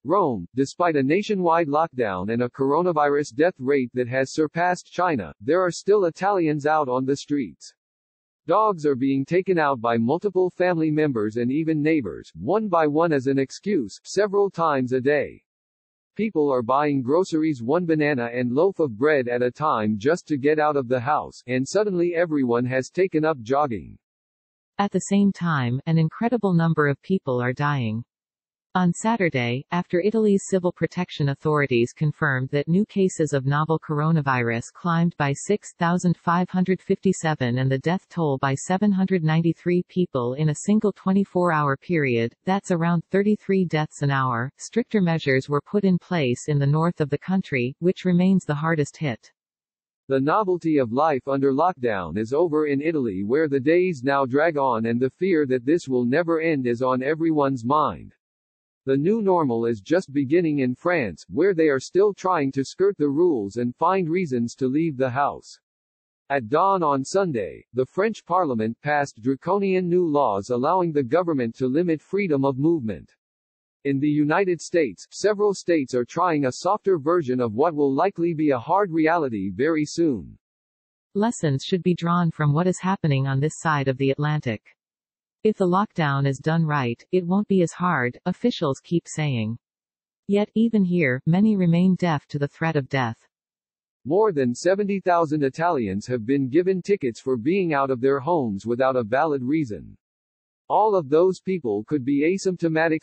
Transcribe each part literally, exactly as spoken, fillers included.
Rome, despite a nationwide lockdown and a coronavirus death rate that has surpassed China, there are still Italians out on the streets. Dogs are being taken out by multiple family members and even neighbors, one by one as an excuse, several times a day. People are buying groceries one banana and loaf of bread at a time just to get out of the house, and suddenly everyone has taken up jogging. At the same time, an incredible number of people are dying. On Saturday, after Italy's civil protection authorities confirmed that new cases of novel coronavirus climbed by six thousand five hundred fifty-seven and the death toll by seven hundred ninety-three people in a single twenty-four hour period, that's around thirty-three deaths an hour, stricter measures were put in place in the north of the country, which remains the hardest hit. The novelty of life under lockdown is over in Italy, where the days now drag on and the fear that this will never end is on everyone's mind. The new normal is just beginning in France, where they are still trying to skirt the rules and find reasons to leave the house. At dawn on Sunday, the French parliament passed draconian new laws allowing the government to limit freedom of movement. In the United States, several states are trying a softer version of what will likely be a hard reality very soon. Lessons should be drawn from what is happening on this side of the Atlantic. If the lockdown is done right, it won't be as hard, officials keep saying. Yet, even here, many remain deaf to the threat of death. More than seventy thousand Italians have been given tickets for being out of their homes without a valid reason. All of those people could be asymptomatic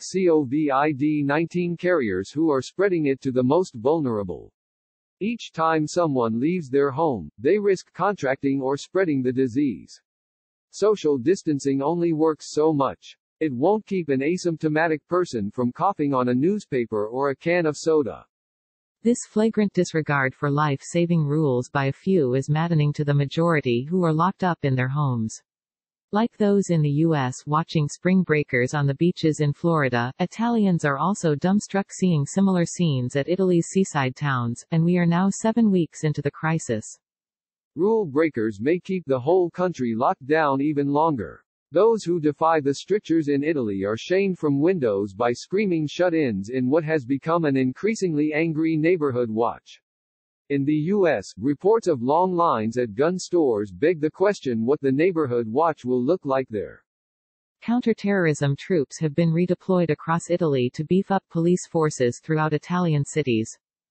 COVID nineteen carriers who are spreading it to the most vulnerable. Each time someone leaves their home, they risk contracting or spreading the disease. Social distancing only works so much. It won't keep an asymptomatic person from coughing on a newspaper or a can of soda. This flagrant disregard for life-saving rules by a few is maddening to the majority who are locked up in their homes. Like those in the U S watching spring breakers on the beaches in Florida, Italians are also dumbstruck seeing similar scenes at Italy's seaside towns, and we are now seven weeks into the crisis. Rule breakers may keep the whole country locked down even longer. Those who defy the strictures in Italy are shamed from windows by screaming shut-ins in what has become an increasingly angry neighborhood watch. In the U S, reports of long lines at gun stores beg the question what the neighborhood watch will look like there. Counter-terrorism troops have been redeployed across Italy to beef up police forces throughout Italian cities.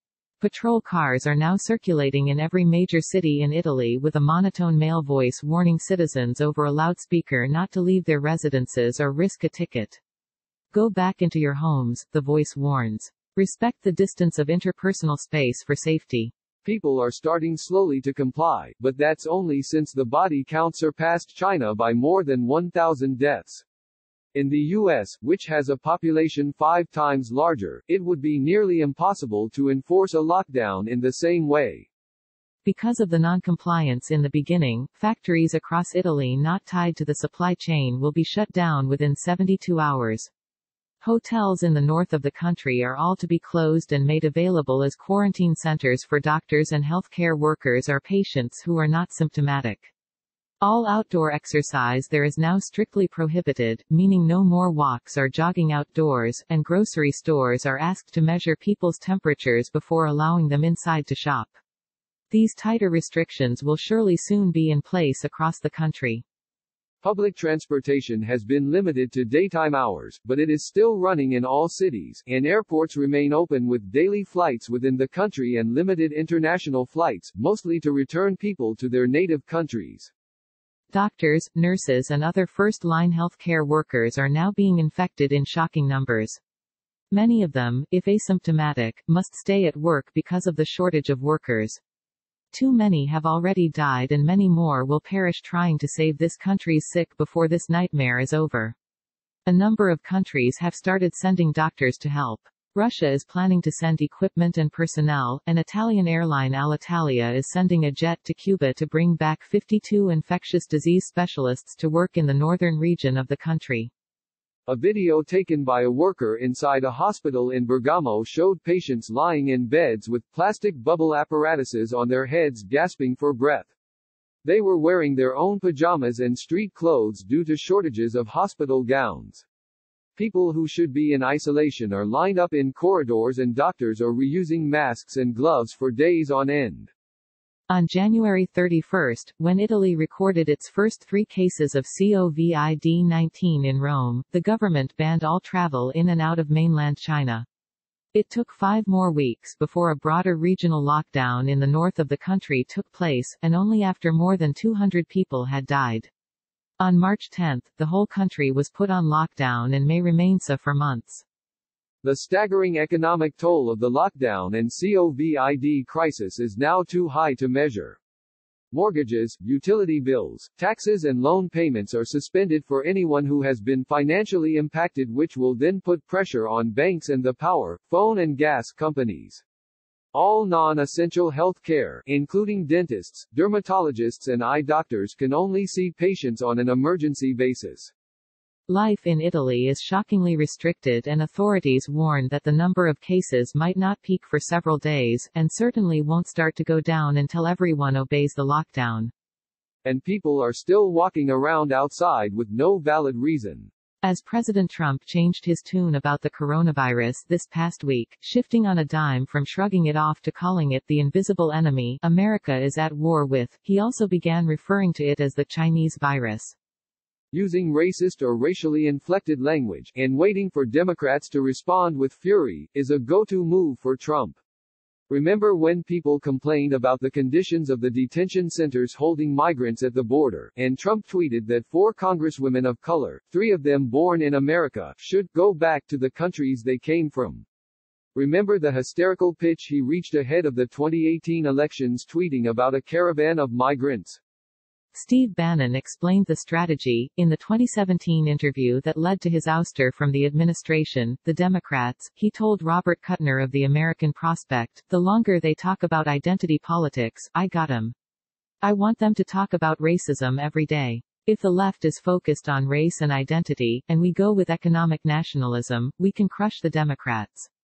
Patrol cars are now circulating in every major city in Italy with a monotone male voice warning citizens over a loudspeaker not to leave their residences or risk a ticket. Go back into your homes, the voice warns. Respect the distance of interpersonal space for safety. People are starting slowly to comply, but that's only since the body count surpassed China by more than one thousand deaths. In the U S, which has a population five times larger, it would be nearly impossible to enforce a lockdown in the same way. Because of the non-compliance in the beginning, factories across Italy not tied to the supply chain will be shut down within seventy-two hours. Hotels in the north of the country are all to be closed and made available as quarantine centers for doctors and healthcare workers or patients who are not symptomatic. All outdoor exercise there is now strictly prohibited, meaning no more walks or jogging outdoors, and grocery stores are asked to measure people's temperatures before allowing them inside to shop. These tighter restrictions will surely soon be in place across the country. Public transportation has been limited to daytime hours, but it is still running in all cities, and airports remain open with daily flights within the country and limited international flights, mostly to return people to their native countries. Doctors, nurses and other first-line healthcare workers are now being infected in shocking numbers. Many of them, if asymptomatic, must stay at work because of the shortage of workers. Too many have already died and many more will perish trying to save this country's sick before this nightmare is over. A number of countries have started sending doctors to help. Russia is planning to send equipment and personnel, and Italian airline Alitalia is sending a jet to Cuba to bring back fifty-two infectious disease specialists to work in the northern region of the country. A video taken by a worker inside a hospital in Bergamo showed patients lying in beds with plastic bubble apparatuses on their heads gasping for breath. They were wearing their own pajamas and street clothes due to shortages of hospital gowns. People who should be in isolation are lined up in corridors and doctors are reusing masks and gloves for days on end. On January thirty-first, when Italy recorded its first three cases of COVID nineteen in Rome, the government banned all travel in and out of mainland China. It took five more weeks before a broader regional lockdown in the north of the country took place, and only after more than two hundred people had died. On March tenth, the whole country was put on lockdown and may remain so for months. The staggering economic toll of the lockdown and COVID crisis is now too high to measure. Mortgages, utility bills, taxes and loan payments are suspended for anyone who has been financially impacted, which will then put pressure on banks and the power, phone and gas companies. All non-essential health care, including dentists, dermatologists and eye doctors, can only see patients on an emergency basis. Life in Italy is shockingly restricted, and authorities warn that the number of cases might not peak for several days, and certainly won't start to go down until everyone obeys the lockdown. And people are still walking around outside with no valid reason. As President Trump changed his tune about the coronavirus this past week, shifting on a dime from shrugging it off to calling it the invisible enemy America is at war with, he also began referring to it as the Chinese virus. Using racist or racially inflected language, and waiting for Democrats to respond with fury, is a go-to move for Trump. Remember when people complained about the conditions of the detention centers holding migrants at the border, and Trump tweeted that four congresswomen of color, three of them born in America, should go back to the countries they came from. Remember the hysterical pitch he reached ahead of the twenty eighteen elections, tweeting about a caravan of migrants? Steve Bannon explained the strategy. In the twenty seventeen interview that led to his ouster from the administration, the Democrats, he told Robert Kuttner of the American Prospect, "The longer they talk about identity politics, I got 'em. I want them to talk about racism every day. If the left is focused on race and identity, and we go with economic nationalism, we can crush the Democrats."